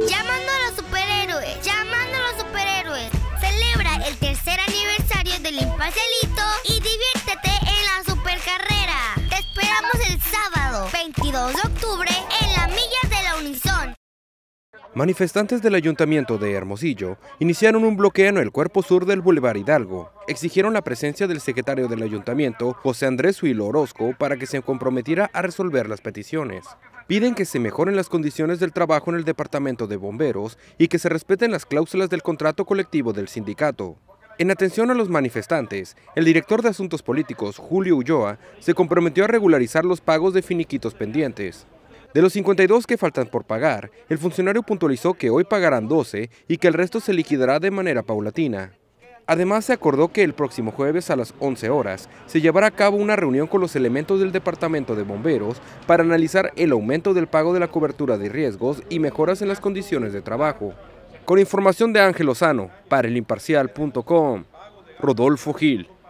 Llamando a los superhéroes, llamando a los superhéroes. Celebra el tercer aniversario del Imparcialito y diviértete en la supercarrera. Te esperamos el sábado 22 de octubre en la milla de la Unison. Manifestantes del Ayuntamiento de Hermosillo iniciaron un bloqueo en el cuerpo sur del Boulevard Hidalgo. Exigieron la presencia del secretario del Ayuntamiento, José Andrés Huilo Orozco, para que se comprometiera a resolver las peticiones. Piden que se mejoren las condiciones del trabajo en el Departamento de Bomberos y que se respeten las cláusulas del contrato colectivo del sindicato. En atención a los manifestantes, el director de Asuntos Políticos, Julio Ulloa, se comprometió a regularizar los pagos de finiquitos pendientes. De los 52 que faltan por pagar, el funcionario puntualizó que hoy pagarán 12 y que el resto se liquidará de manera paulatina. Además, se acordó que el próximo jueves a las 11 horas se llevará a cabo una reunión con los elementos del Departamento de Bomberos para analizar el aumento del pago de la cobertura de riesgos y mejoras en las condiciones de trabajo. Con información de Ángel Lozano, para el Imparcial.com, Rodolfo Gil.